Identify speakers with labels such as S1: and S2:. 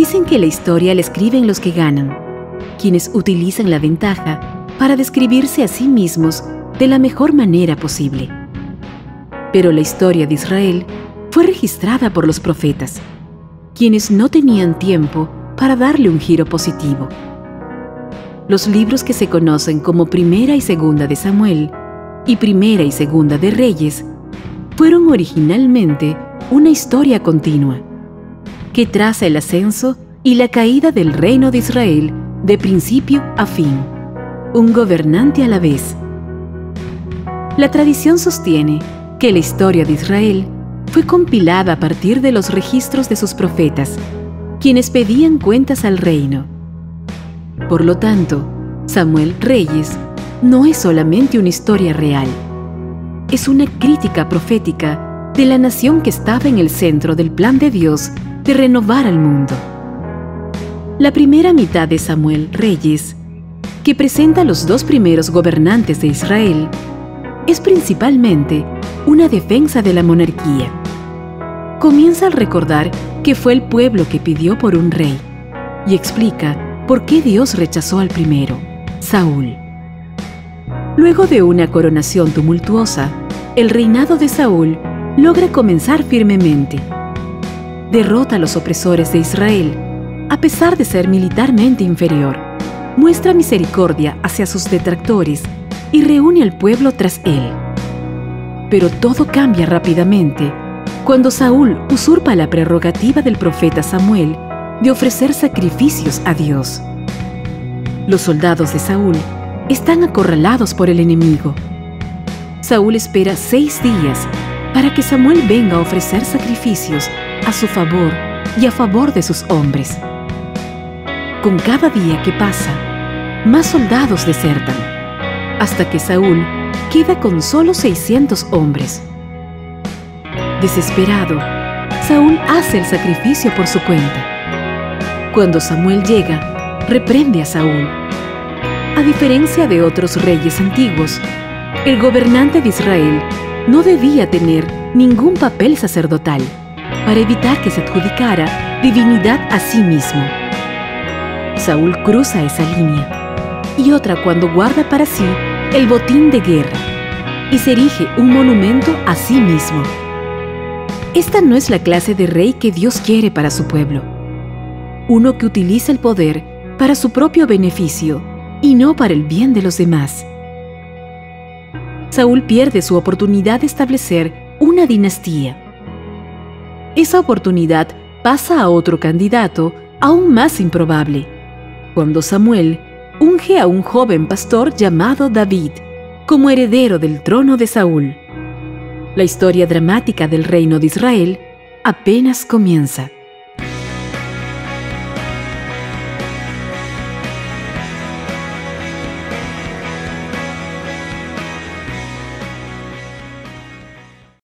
S1: Dicen que la historia la escriben los que ganan, quienes utilizan la ventaja para describirse a sí mismos de la mejor manera posible. Pero la historia de Israel fue registrada por los profetas, quienes no tenían tiempo para darle un giro positivo. Los libros que se conocen como Primera y Segunda de Samuel y Primera y Segunda de Reyes fueron originalmente una historia continua que traza el ascenso y la caída del reino de Israel de principio a fin, un gobernante a la vez. La tradición sostiene que la historia de Israel fue compilada a partir de los registros de sus profetas, quienes pedían cuentas al reino. Por lo tanto, Samuel Reyes no es solamente una historia real, es una crítica profética de la nación que estaba en el centro del plan de Dios de renovar al mundo. La primera mitad de Samuel Reyes, que presenta a los dos primeros gobernantes de Israel, es principalmente una defensa de la monarquía. Comienza al recordar que fue el pueblo que pidió por un rey y explica por qué Dios rechazó al primero, Saúl. Luego de una coronación tumultuosa, el reinado de Saúl logra comenzar firmemente. Derrota a los opresores de Israel, a pesar de ser militarmente inferior. Muestra misericordia hacia sus detractores y reúne al pueblo tras él. Pero todo cambia rápidamente cuando Saúl usurpa la prerrogativa del profeta Samuel de ofrecer sacrificios a Dios. Los soldados de Saúl están acorralados por el enemigo. Saúl espera 6 días para que Samuel venga a ofrecer sacrificios a su favor y a favor de sus hombres. Con cada día que pasa, más soldados desertan, hasta que Saúl queda con solo 600 hombres. Desesperado, Saúl hace el sacrificio por su cuenta. Cuando Samuel llega, reprende a Saúl. A diferencia de otros reyes antiguos, el gobernante de Israel no debía tener ningún papel sacerdotal para evitar que se adjudicara divinidad a sí mismo. Saúl cruza esa línea, y otra cuando guarda para sí el botín de guerra y se erige un monumento a sí mismo. Esta no es la clase de rey que Dios quiere para su pueblo. Uno que utiliza el poder para su propio beneficio y no para el bien de los demás. Saúl pierde su oportunidad de establecer una dinastía. Esa oportunidad pasa a otro candidato aún más improbable, cuando Samuel unge a un joven pastor llamado David como heredero del trono de Saúl. La historia dramática del reino de Israel apenas comienza.